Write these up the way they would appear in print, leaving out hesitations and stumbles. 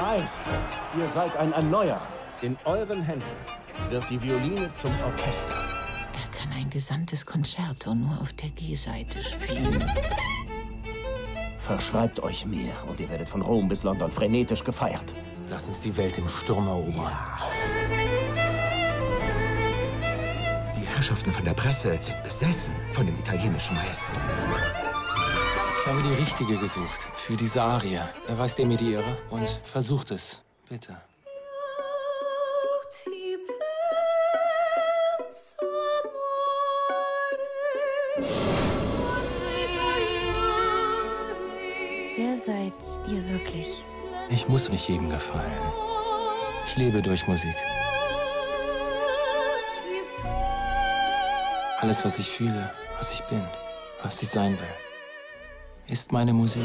Maestro, ihr seid ein Erneuerer. In euren Händen wird die Violine zum Orchester. Er kann ein gesandtes Concerto nur auf der G-Seite spielen. Verschreibt euch mir und ihr werdet von Rom bis London frenetisch gefeiert. Lass uns die Welt im Sturm erobern. Ja. Die Herrschaften von der Presse sind besessen von dem italienischen Maestro. Ich habe die Richtige gesucht. Für diese Arie. Erweist ihr mir die Ehre und versucht es. Bitte. Wer seid ihr wirklich? Ich muss nicht jedem gefallen. Ich lebe durch Musik. Alles, was ich fühle, was ich bin, was ich sein will, ist meine Musik.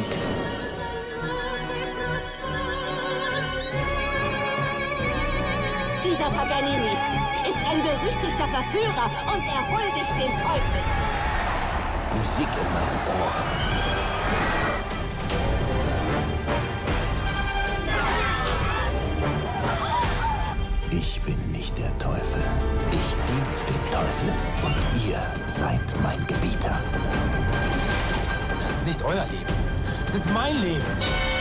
Dieser Paganini ist ein berüchtigter Verführer und er huldigt dem Teufel. Musik in meinen Ohren. Ich bin nicht der Teufel. Ich diene dem Teufel und ihr seid mein Gebieter. Das ist nicht euer Leben. Es ist mein Leben.